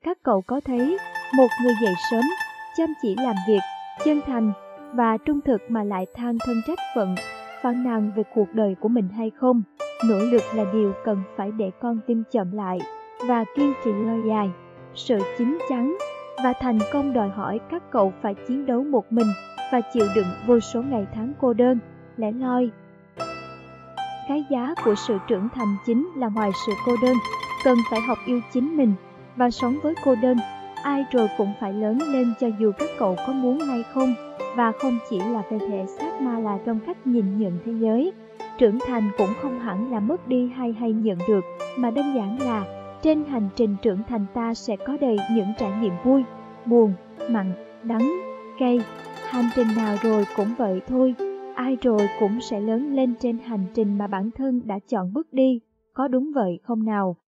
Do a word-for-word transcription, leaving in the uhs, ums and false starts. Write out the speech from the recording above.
Các cậu có thấy một người dậy sớm, chăm chỉ làm việc, chân thành và trung thực mà lại than thân trách phận, phàn nàn về cuộc đời của mình hay không? Nỗ lực là điều cần phải để con tim chậm lại và kiên trì lâu dài. Sự chín chắn và thành công đòi hỏi các cậu phải chiến đấu một mình và chịu đựng vô số ngày tháng cô đơn, lẻ loi. Cái giá của sự trưởng thành chính là ngoài sự cô đơn, cần phải học yêu chính mình và sống với cô đơn. Ai rồi cũng phải lớn lên cho dù các cậu có muốn hay không, và không chỉ là về thể xác mà là trong cách nhìn nhận thế giới. Trưởng thành cũng không hẳn là mất đi hay hay nhận được, mà đơn giản là trên hành trình trưởng thành ta sẽ có đầy những trải nghiệm vui, buồn, mặn, đắng, cay. Hành trình nào rồi cũng vậy thôi, ai rồi cũng sẽ lớn lên trên hành trình mà bản thân đã chọn bước đi, có đúng vậy không nào?